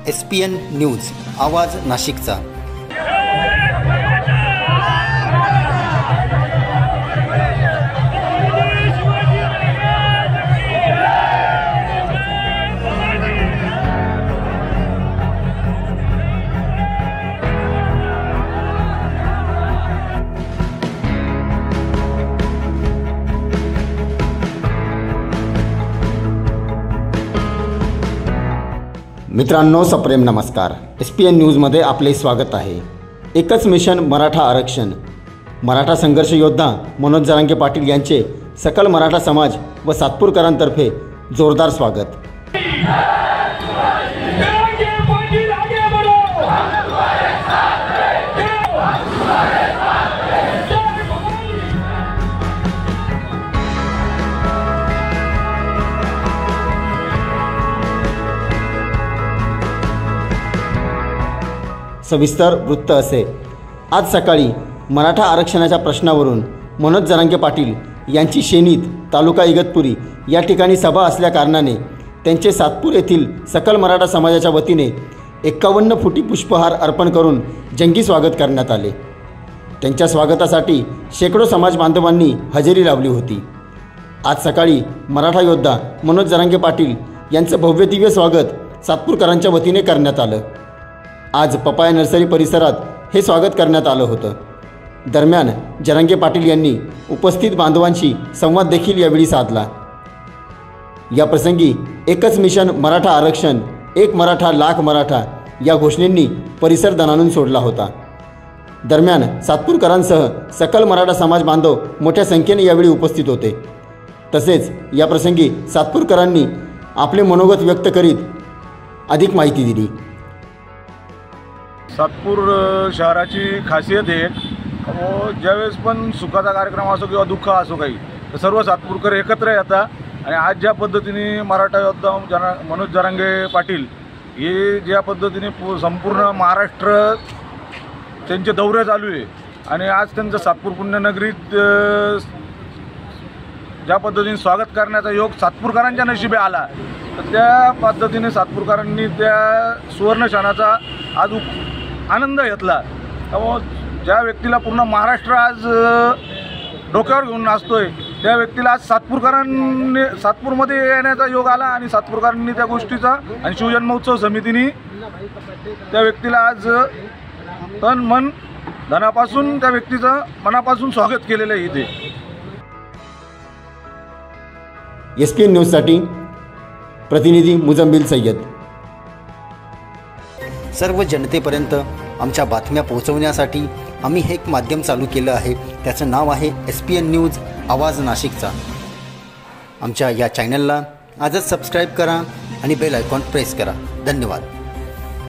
SPN news आवाज नाशिकचा। मित्रांनो, सप्रेम नमस्कार। SPN न्यूजमध्ये आपले स्वागत आहे। एकच मिशन मराठा आरक्षण। मराठा संघर्ष योद्धा मनोज जरांगे पाटील यांचे सकल मराठा समाज व सातपूरकरांतर्फे जोरदार स्वागत। सविस्तर वृत्त असे। आज सकाळी मराठा आरक्षणाच्या प्रश्नावरून मनोज जरांगे पाटील यांची शेनीत तालुका इगतपुरी या ठिकाणी सभा असल्याकारणाने त्यांचे सातपूर येथील सकल मराठा समाजाच्या वतीने 51 फुटी पुष्पहार अर्पण करून जंगी स्वागत करण्यात आले। त्यांच्या स्वागतासाठी शेकडो समाज बांधवांनी हजेरी लावली होती। आज सकाळी मराठा योद्धा मनोज जरांगे पाटील यांचं भव्य दिव्य स्वागत सातपूरकरांच्या वतीने करण्यात आलं। आज पपाया नर्सरी परिसरात हे स्वागत करण्यात आलं होतं। दरम्यान जरांगे पाटील यांनी उपस्थित बांधवांशी संवाद देखील यावेळी साधला। या प्रसंगी एकच मिशन मराठा आरक्षण, एक मराठा लाख मराठा या घोषणेंनी परिसर दणाणून सोडला होता। दरम्यान सातपूरकरांसह सकल मराठा समाज बांधव मोठ्या संख्येने यावेळी उपस्थित होते। तसेच या प्रसंगी सातपूरकरांनी आपले मनोगत व्यक्त करीत अधिक माहिती दिली। सातपूर शहराची खासियत आहे ज्यावेळेस पण सुखाचा कार्यक्रम असो किंवा दुःख असो काही तर सर्व सातपूरकर एकत्र येतात। आणि आज ज्या पद्धतीने मराठा योद्धा मनोज जरांगे पाटील हे ज्या पद्धतीने संपूर्ण महाराष्ट्र त्यांचे दौरे चालू आहे आणि आज त्यांचं सातपूर पुण्यनगरीत ज्या पद्धतीने स्वागत करण्याचा योग सातपूरकरांच्या नशिबी आला तर त्या पद्धतीने सातपूरकरांनी त्या सुवर्ण क्षणाचा आज आनंद घेतला। त्यामुळे ज्या व्यक्तीला पूर्ण महाराष्ट्र आज डोक्यावर घेऊन नाचतोय त्या व्यक्तीला आज सातपूरमध्ये येण्याचा योग आला आणि सातपूरकरांनी त्या गोष्टीचा आणि शिवजन्मोत्सव समितीने त्या व्यक्तीला आज तन मन धनापासून त्या व्यक्तीचं मनापासून स्वागत केलेलं आहे। इथे SPN न्यूजसाठी प्रतिनिधी मुजम्मिल सय्यद। सर्व जनतेपर्यंत आमच्या बातम्या पोहोचवण्यासाठी आम्ही हे एक माध्यम चालू केलं आहे, त्याचं नाव आहे SPN न्यूज आवाज नाशिकचा। आमच्या या चॅनलला आजच सबस्क्राईब करा आणि बेल आयकॉन प्रेस करा। धन्यवाद।